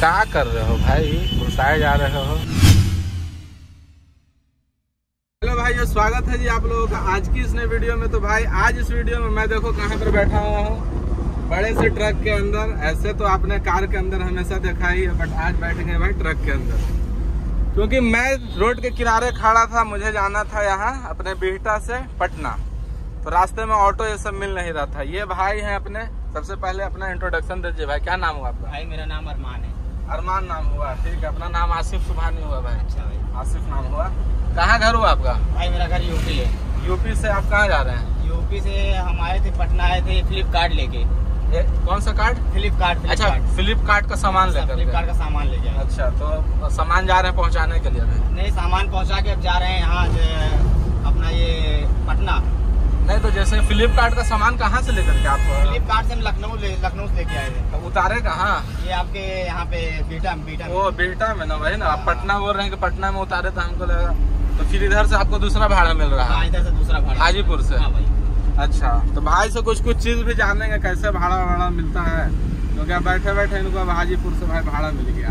क्या कर रहे हो भाई, घुसाए जा रहे हो। हेलो भाई, स्वागत है जी आप लोगों का आज की इस नई वीडियो में। तो भाई आज इस वीडियो में मैं देखो कहाँ पर बैठा हुआ हूँ, बड़े से ट्रक के अंदर। ऐसे तो आपने कार के अंदर हमेशा देखा ही है, बट आज बैठ गए भाई ट्रक के अंदर, क्योंकि मैं रोड के किनारे खड़ा था। मुझे जाना था यहाँ अपने बिहटा से पटना, तो रास्ते में ऑटो ये सब मिल नहीं रहा था। ये भाई हैं अपने, सबसे पहले अपना इंट्रोडक्शन दीजिए भाई। क्या नाम हुआ आपका? भाई मेरा नाम अरमान है। अरमान नाम हुआ, ठीक है। अपना नाम आसिफ सुभानी हुआ भाई। अच्छा भाई, आसिफ नाम हुआ। कहाँ घर हुआ आपका? भाई मेरा घर यूपी है। यूपी से आप कहाँ जा रहे हैं? यूपी से हम आए थे, पटना आए थे फ्लिपकार्ट लेके। कौन सा कार्ड? फ्लिपकार्ट। अच्छा, फ्लिपकार्ट का सामान लेकर? फ्लिपकार्ट का सामान ले गया। अच्छा, तो सामान जा रहे हैं पहुँचाने के लिए? नहीं, सामान पहुँचा के अब जा रहे हैं यहाँ अपना ये पटना। नहीं, तो जैसे फ्लिपकार्ट का सामान कहाँ से लेकर के आप? फ्लिपकार्ट से हम लखनऊ से लेके आए थे। तो उतारे कहाँ? ये आपके यहाँ पे बीटा वो बिहटा में ना, वही ना। आप पटना बोल रहे हैं कि पटना में उतारे, तो हमको लगा तो फिर इधर से आपको दूसरा भाड़ा मिल रहा है? इधर से दूसरा भाड़ा, हाजीपुर से। हाँ भाई। अच्छा, तो भाई से कुछ चीज भी जानेंगे कैसे भाड़ा मिलता है, क्योंकि बैठे बैठे इनको अब हाजीपुर से भाई भाड़ा मिल गया।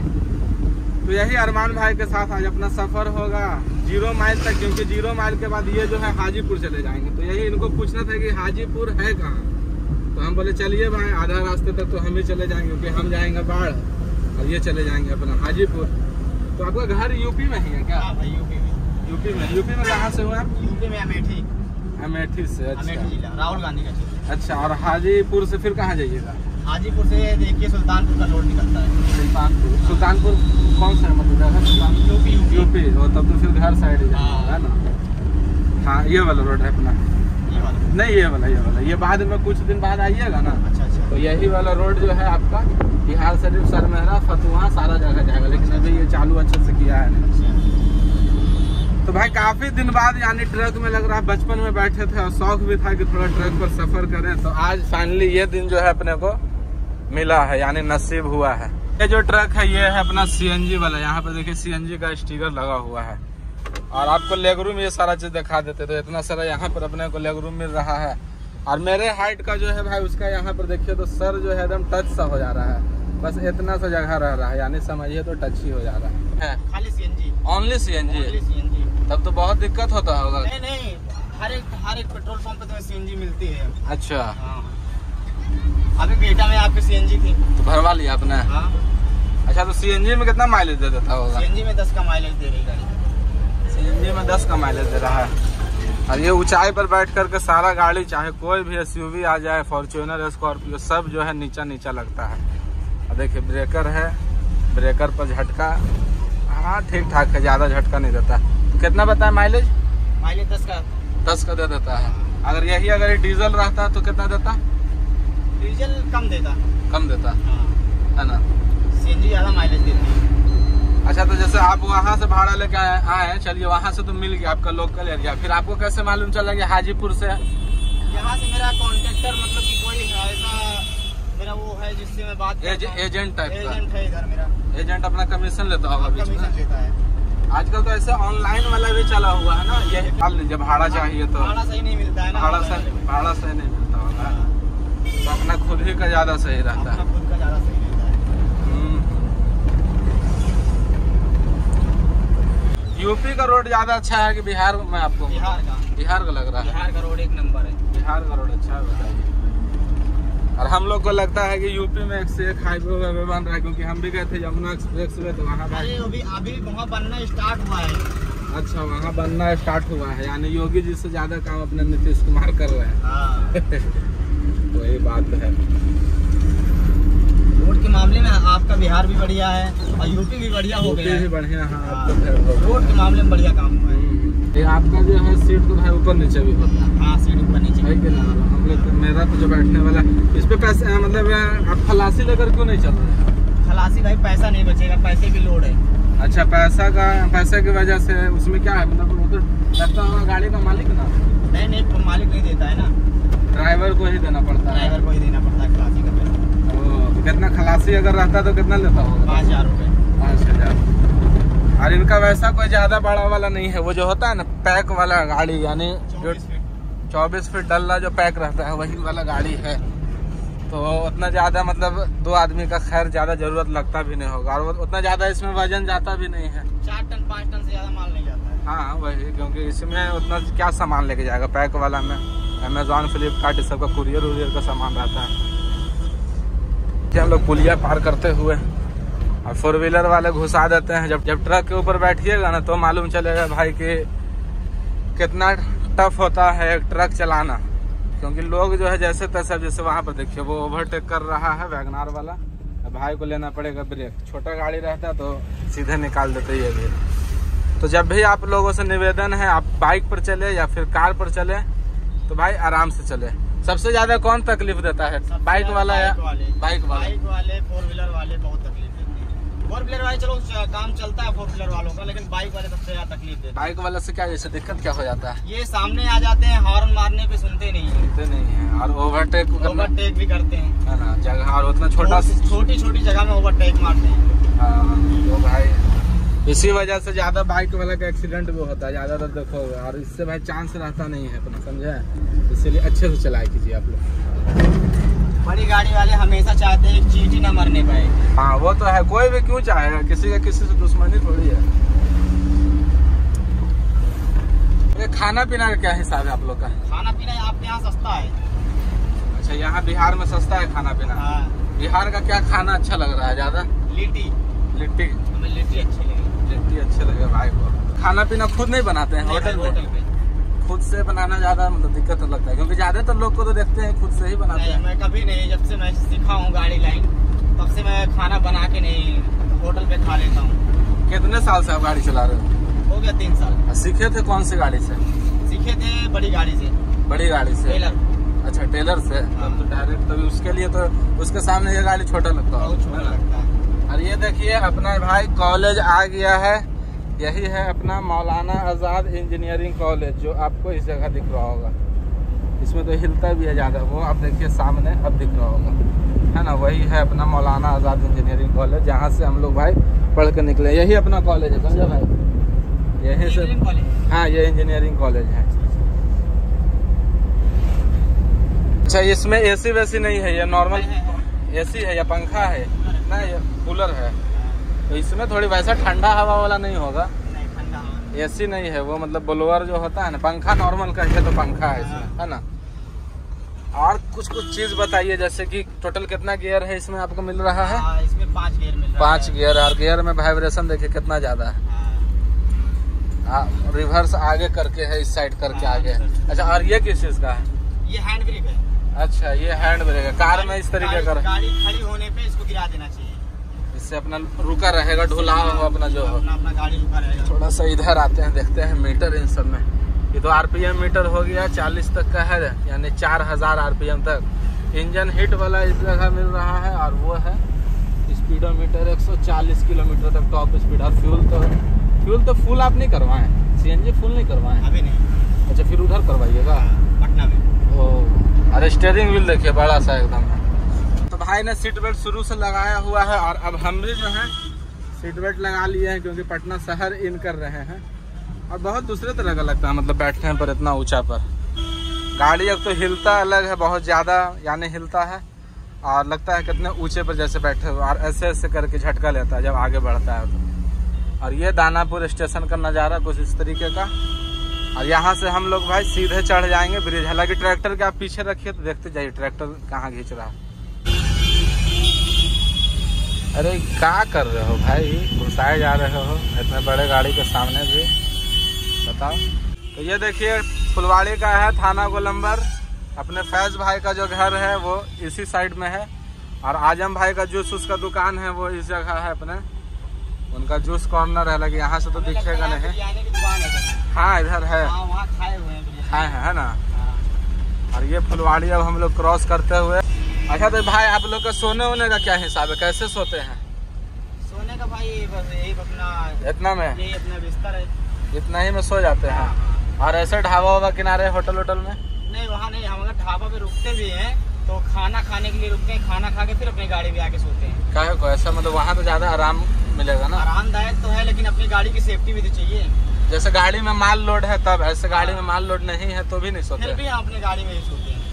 तो यही अरमान भाई के साथ आज अपना सफर होगा 0 माइल तक, क्योंकि 0 माइल के बाद ये जो है हाजीपुर चले जाएंगे। तो यही इनको पूछना था कि हाजीपुर है कहाँ। तो हम बोले चलिए भाई, आधा रास्ते तक तो हम ही चले जाएंगे, क्योंकि हम जाएंगे बाढ़ और ये चले जाएंगे अपना हाजीपुर। तो आपका घर यूपी में ही है क्या? हाँ भाई, यूपी में। यूपी में कहाँ से हुआ आप? यूपी में अमेठी। अमेठी से? अच्छा, अमेठी जिला, राहुल गांधी का क्षेत्र। अच्छा, और हाजीपुर से फिर कहाँ जाइएगा? हाजीपुर से देखिए सुल्तानपुर का रोड निकलता है। सुल्तानपुर कौन सा है मतलब? यूपी। तब तो फिर घर साइड ही जाना है ना। हाँ, ये वाला रोड है अपना? नहीं, ये वाला ये बाद में कुछ दिन बाद आइएगा ना। अच्छा। तो यही वाला रोड जो है आपका बिहार शरीफ, सरमेहरा, फतुहा सारा जगह जाएगा, लेकिन अभी ये चालू अच्छे से किया है। तो भाई काफी दिन बाद यानी ट्रक में लग रहा है, बचपन में बैठे थे और शौक भी था कि थोड़ा ट्रक पर सफर करें। तो आज फाइनली ये दिन जो है अपने को मिला है, यानी नसीब हुआ है। ये जो ट्रक है ये है अपना सीएनजी वाला। यहाँ पे देखिए सीएनजी का स्टिकर लगा हुआ है, और आपको लेग रूम ये सारा चीज दिखा देते। तो इतना सारा यहाँ पर अपने को लेग रूम मिल रहा है। और मेरे हाइट का जो है भाई, उसका यहाँ पर देखिए तो सर जो है एकदम टच सा हो जा रहा है। बस इतना सा जगह रह रहा है, यानी समझिए तो टच ही हो जा रहा है। खाली सीएनजी, ओनली सीएनजी। तब तो बहुत दिक्कत होता होगा। नहीं, हर एक पेट्रोल पंप पे तुम्हें सीएनजी मिलती है। अच्छा, अभी बेटा में आपकी सीएनजी थी तो भरवा लिया आपने? हाँ। अच्छा, तो सीएनजी में कितना माइलेज दे देता होगा? सीएनजी में 10 का माइलेज दे रही गाड़ी। सीएनजी में 10 का माइलेज दे रहा है। और ये ऊंचाई पर बैठ करके सारा गाड़ी, चाहे कोई भी एसयूवी आ जाए, फॉर्च्यूनर, स्कॉर्पियो, सब जो है नीचा लगता है। और देखिए ब्रेकर है, ब्रेकर पर झटका हाँ ठीक ठाक है, ज्यादा झटका नहीं देता। तो कितना बताया माइलेज? 10 का दे देता है। अगर यही डीजल रहता है तो कितना देता? डीजल कम देता हाँ। है ना। सीएनजी ज्यादा माइलेज देती है। अच्छा, तो जैसे आप वहाँ से भाड़ा लेके आए, चलिए वहाँ से तो मिल गया आपका लोकल एरिया, फिर आपको कैसे मालूम चला कि हाजीपुर से? यहाँ से मेरा कॉन्ट्रैक्टर, मतलब कि कोई ऐसा मेरा वो है जिससे मैं बात एजेंट टाइप का? एजेंट है इधर मेरा। एजेंट अपना कमीशन लेता होगा? कमीशन लेता है। आजकल तो ऐसे ऑनलाइन वाला भी चला हुआ है ना। ये मान लीजिए भाड़ा चाहिए तो भाड़ा सही नहीं मिलता है ना। भाड़ा सही नहीं मिलता होगा, तो अपना खुद ही का ज्यादा सही रहता है। खुद का ज्यादा सही रहता है। यूपी का रोड ज्यादा अच्छा है कि बिहार में? आपको बिहार का लग रहा है? बिहार का रोड एक नंबर है। बिहार का रोड अच्छा है, बताइए। और हम लोग को लगता है कि यूपी में एक से एक हाईवे बन रहा है, क्योंकि हम भी गए थे यमुना एक्सप्रेस वे, तो वहाँ अभी वहाँ बनना स्टार्ट हुआ है। अच्छा, वहाँ बनना स्टार्ट हुआ है, यानी योगी जी से ज्यादा काम अपने नीतीश कुमार कर रहे हैं। तो यही बात है। रोड के मामले में आपका बिहार भी बढ़िया है और यूपी भी बढ़िया हो गया है। भी बढ़िया। हाँ, रोड के मामले में बढ़िया काम हुआ है। ये आपका जो है सीट तो भाई ऊपर नीचे भी होता है। हाँ, सीट ऊपर नीचे है कि ना। हम लोग मेरा तो जो बैठने वाला इस पे पैसे, मतलब आप खलासी लेकर क्यों नहीं चल रहे हैं? खलासी भाई पैसा नहीं बचेगा, पैसे की लोड है। अच्छा, पैसे की वजह से उसमें क्या है, मतलब वो तो लगता होगा गाड़ी का मालिक ना? नहीं, मालिक नहीं देता है ना, ड्राइवर को ही देना पड़ता है। ड्राइवर को ही देना पड़ता है खलासी का पैसा। कितना खलासी अगर रहता तो कितना लेता होगा? 5000 रुपए। 5000। और इनका वैसा कोई ज्यादा बड़ा वाला नहीं है, वो जो होता है ना पैक वाला गाड़ी, यानी जो 24 फीट डल्ला जो पैक रहता है वही वाला गाड़ी है। तो उतना ज़्यादा मतलब 2 आदमी का खैर ज़्यादा ज़रूरत लगता भी नहीं होगा, और उतना ज़्यादा इसमें वजन जाता भी नहीं है। 4 टन 5 टन से ज़्यादा माल नहीं जाता है। हाँ वही, क्योंकि इसमें उतना क्या सामान लेके जाएगा। पैक वाला में अमेजोन, फ्लिपकार्ट इस सबका कुरियर उरियर का सामान रहता है। हम लोग पुलिया पार करते हुए और 4 व्हीलर वाले घुसा देते हैं। जब ट्रक के ऊपर बैठिएगा ना तो मालूम चलेगा भाई कि कितना टफ होता है एक ट्रक चलाना। क्योंकि लोग जो है जैसे तैसे, जैसे वहाँ पर देखिए वो ओवरटेक कर रहा है वैगनार वाला, भाई को लेना पड़ेगा ब्रेक। छोटा गाड़ी रहता है तो सीधे निकाल देते ये भी। तो जब भी आप लोगों से निवेदन है, आप बाइक पर चले या फिर कार पर चले तो भाई आराम से चले। सबसे ज्यादा कौन तकलीफ देता है, बाइक वाला या बाइक वाले? 4 व्हीलर वाले बहुत तकलीफ देते हैं। 4 व्हीलर वाले चलो काम चलता है 4 व्हीलर वालों का, लेकिन बाइक वाले सबसे ज्यादा तकलीफ देते हैं। बाइक वाले से क्या जैसे दिक्कत क्या हो जाता है? ये सामने आ जाते हैं, हॉर्न मारने पे सुनते नहीं है और ओवरटेक भी करते हैं, है ना जगह, और उतना छोटी छोटी जगह में ओवरटेक मारते हैं। तो भाई इसी वजह से ज्यादा बाइक वाला का एक्सीडेंट भी होता है ज्यादातर, देखो। और इससे भाई चांस रहता नहीं है अपना, समझे? इसीलिए अच्छे से चलाए कीजिए आप लोग। बड़ी गाड़ी वाले हमेशा चाहते हैं चींटी ना मरने पाए। हाँ वो तो है, कोई भी क्यों चाहेगा, किसी का किसी से दुश्मनी थोड़ी है। ये खाना पीना का क्या हिसाब है आप लोग का? खाना पीना आपके यहाँ सस्ता है। अच्छा, यहाँ बिहार में सस्ता है खाना पीना? हाँ। बिहार का क्या खाना अच्छा लग रहा है ज्यादा? लिट्टी हमें लिट्टी अच्छी लगी। लिट्टी अच्छे लगे भाई को। खाना पीना खुद नहीं बनाते हैं होटल पे? खुद से बनाना ज्यादा मतलब दिक्कत लगता है, क्योंकि ज्यादातर लोग को तो देखते हैं खुद से ही बनाते हैं। मैं कभी नहीं, जब से मैं सीखा हूँ गाड़ी लाइन तब से मैं खाना बना के नहीं, होटल पे खा लेता हूँ। कितने साल से आप गाड़ी चला रहे हो? हो गया 3 साल। सीखे थे कौन सी गाड़ी से? सीखे थे बड़ी गाड़ी से। बड़ी गाड़ी से? टेलर। अच्छा टेलर से। तब तो डायरेक्ट, तभी उसके लिए तो उसके सामने ये गाड़ी छोटा लगता है। बहुत छोटा लगता है। और ये देखिए अपना भाई कॉलेज आ गया है, यही है अपना मौलाना आज़ाद इंजीनियरिंग कॉलेज, जो आपको इस जगह दिख रहा होगा। इसमें तो हिलता भी है ज़्यादा, वो आप देखिए सामने अब दिख रहा होगा, है ना? वही है अपना मौलाना आज़ाद इंजीनियरिंग कॉलेज, जहाँ से हम लोग भाई पढ़ के निकले। यही अपना कॉलेज है, समझा भाई? यही से, हाँ ये इंजीनियरिंग कॉलेज है। अच्छा, इसमें एसी वैसी नहीं है, ये नॉर्मल एसी है या पंखा है? ना ये कूलर है। तो इसमें थोड़ी वैसा ठंडा हवा वाला नहीं होगा? एसी नहीं है वो, मतलब ब्लोअर जो होता है ना, पंखा नॉर्मल का है तो पंखा है इसमें, है ना? और कुछ चीज बताइए, जैसे कि टोटल कितना गियर है इसमें आपको मिल रहा है? इसमें 5 गियर मिल रहा है। 5 गियर, और गियर में वाइब्रेशन देखिए कितना ज्यादा है। रिवर्स आगे करके है, इस साइड करके आगे। अच्छा, और ये किस चीज का है? ये हैंड ब्रेक है। अच्छा, ये हैंड ब्रेक है। कार में इस तरीके का गाड़ी खड़ी होने पे इसको गिरा देना चाहिए, इससे अपना रुका रहेगा, ढुला हो अपना जो हो, अपना गाड़ी रुका रहेगा। थोड़ा सा इधर आते हैं, देखते हैं मीटर इन सब में। ये तो आरपीएम मीटर हो गया, 40 तक का है, यानी 4000 आरपीएम तक। इंजन हिट वाला इस जगह मिल रहा है, और वो है स्पीडोमीटर 140 किलोमीटर तक टॉप स्पीड। और फ्यूल तो फुल आप नहीं करवाएं? सीएनजी फुल नहीं करवाएं अभी? नहीं। अच्छा, फिर उधर करवाइएगा पटना में। ओ, अरे स्टीयरिंग व्हील देखिए बड़ा सा एकदम। तो भाई ने सीट बेल्ट शुरू से लगाया हुआ है, और अब हम भी जो है सीट बेल्ट लगा लिए हैं, क्योंकि पटना शहर इन कर रहे हैं। और बहुत दूसरे तरह का लगता है, मतलब बैठने पर इतना ऊंचा पर गाड़ी। अब तो हिलता अलग है, बहुत ज़्यादा यानी हिलता है, और लगता है कितने ऊंचे पर जैसे बैठे हुए, और ऐसे ऐसे करके झटका लेता है जब आगे बढ़ता है तो। और ये दानापुर स्टेशन का नज़ारा कुछ इस तरीके का। और यहाँ से हम लोग भाई सीधे चढ़ जाएंगे ब्रिज। हालांकि ट्रैक्टर के आप पीछे रखिए तो देखते जाइए ट्रैक्टर कहाँ खींच रहा है। अरे क्या कर रहे हो भाई, घुसाए जा रहे हो इतने बड़े गाड़ी के सामने भी, बताओ। तो ये देखिए फुलवाड़ी का है थाना गोलंबर। अपने फैज भाई का जो घर है वो इसी साइड में है, और आजम भाई का जूस का दुकान है वो इस जगह है अपने, उनका जूस कॉर्नर है। लगे यहाँ से तो दिखेगा नहीं। हाँ इधर है, वहाँ खाए हुए हैं, खाए हैं, है ना? और ये फुलवाड़ी अब हम लोग क्रॉस करते हुए। अच्छा, तो भाई आप लोग का सोने वोने का क्या हिसाब है, कैसे सोते हैं? सोने का भाई बस यही अपना इतना में, यही अपना बिस्तर है, इतना ही में सो जाते हैं। और ऐसे ढाबा वाबा किनारे होटल वोटल में? नहीं, वहाँ नहीं। हम अगर ढाबा पे रुकते भी हैं तो खाना खाने के लिए रुकते हैं, खाना खा के फिर अपनी गाड़ी में आके सोते हैं। काहे को ऐसा, मतलब वहाँ तो ज्यादा आराम मिलेगा ना? आरामदायक तो है, लेकिन अपनी गाड़ी की सेफ्टी भी तो चाहिए। जैसे गाड़ी में माल लोड है तब, ऐसे गाड़ी में माल लोड नहीं है तो भी नहीं सोते? फिर भी हम अपनी गाड़ी में ही सोते हैं।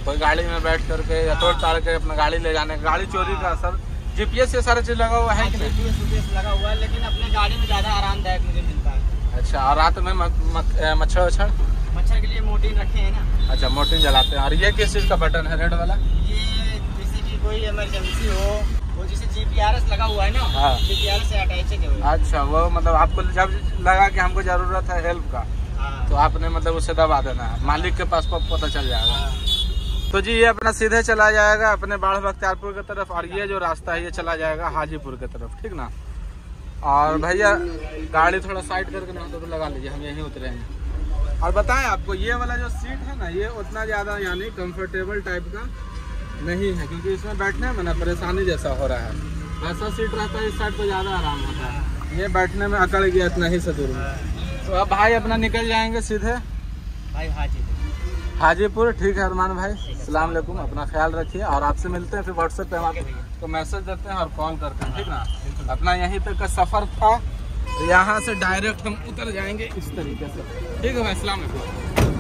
कोई गाड़ी में बैठ करके या तोड़ ताड़ के अपना गाड़ी ले जाने, गाड़ी चोरी का असर, जीपीएस ये सारा चीज लगा हुआ है कि नहीं? जीपीएस लगा हुआ है, लेकिन अपने गाड़ी में ज्यादा आरामदायक मुझे मिलता है। अच्छा, और रात में मच्छर वच्छर? मच्छर के लिए मोर्टिन रखे हैं ना। अच्छा, मोर्टिन जलाते हैं। और ये किस चीज का बटन है रेड वाला? ये जैसे कि कोई इमरजेंसी हो, वो जैसे जीपीआरएस लगा हुआ है ना। हाँ। जीपीआरएस से अटैच है। अच्छा, वो मतलब आपको जब लगा कि हमको जरूरत है हेल्प का, तो आपने मतलब उसे दबा देना है, मालिक के पास पता चल जाएगा। तो जी ये अपना सीधे चला जाएगा अपने बाढ़ बख्तियारपुर की तरफ, और ये जो रास्ता है ये चला जाएगा हाजीपुर की तरफ, ठीक ना। और भैया गाड़ी थोड़ा साइड करके ना तो लगा लीजिए, हम यहीं उतरेंगे। और बताएं आपको, ये वाला जो सीट है ना, ये उतना ज़्यादा यानी कंफर्टेबल टाइप का नहीं है, क्योंकि इसमें बैठने में ना परेशानी जैसा हो रहा है। वैसा सीट रहता है इस साइड पर ज़्यादा आराम होता है, ये बैठने में अकड़ गया इतना ही से दूर में। तो अब भाई अपना निकल जाएंगे सीधे भाई हाजीपुर। ठीक है अरमान भाई, अस्सलाम वालेकुम, अपना ख्याल रखिए, और आपसे मिलते हैं फिर व्हाट्सएप पे हम आपको मैसेज देते हैं और कॉल करते हैं, ठीक ना। अपना यहीं तक का सफ़र था, यहाँ से डायरेक्ट हम उतर जाएंगे इस तरीके से, ठीक है भाई, अस्सलाम वालेकुम।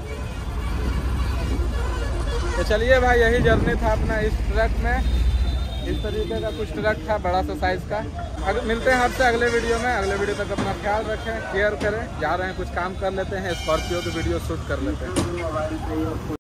तो चलिए भाई, यही जर्नी था अपना इस ट्रक में, इस तरीके का कुछ ट्रक था बड़ा सा साइज का। अगर मिलते हैं आपसे अगले वीडियो में, अगले वीडियो तक अपना ख्याल रखें, केयर करें। जा रहे हैं कुछ काम कर लेते हैं, स्कॉर्पियो की वीडियो शूट कर लेते हैं।